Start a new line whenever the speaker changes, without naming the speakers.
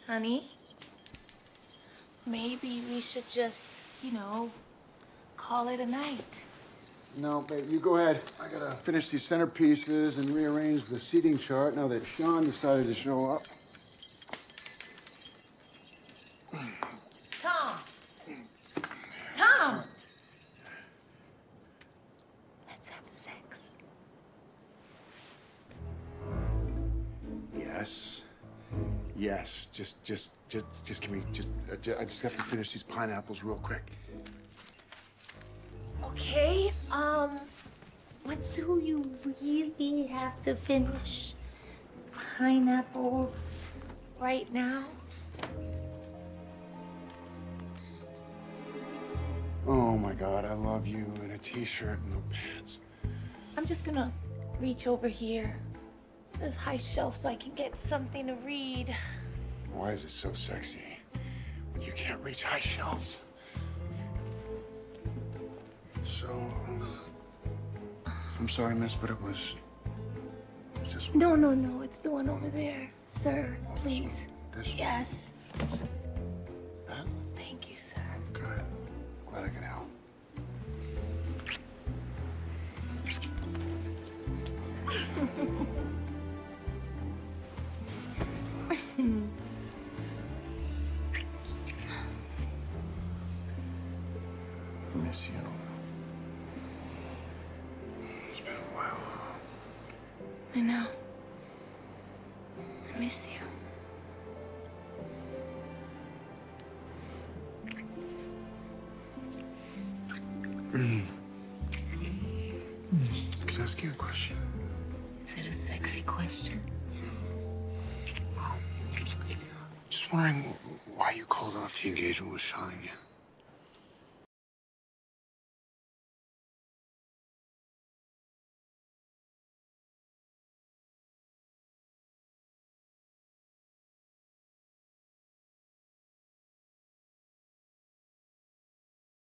Honey, maybe we should just, call it a night.
No, babe, you go ahead. I gotta finish these centerpieces and rearrange the seating chart now that Sean decided to show up.
Tom! Tom! Let's have sex.
Yes. Yes. Just give me, I just have to finish these pineapples real quick.
Okay, what do you really have to finish? Pineapples right now?
Oh my God, I love you in a t-shirt and no pants.
I'm just gonna reach over here. This high shelf so I can get something to read.
Why is it so sexy when you can't reach high shelves? So, I'm sorry, miss, but it was this one.
No, it's the one over there. Sir, please.
This one?
Yes.
That?
Thank you, sir.
Good. Glad I could help. I miss you. It's been a while.
I know. I miss you.
Can I ask you a question?
Is it a sexy question?
Just wondering why you called off the engagement with Sean again.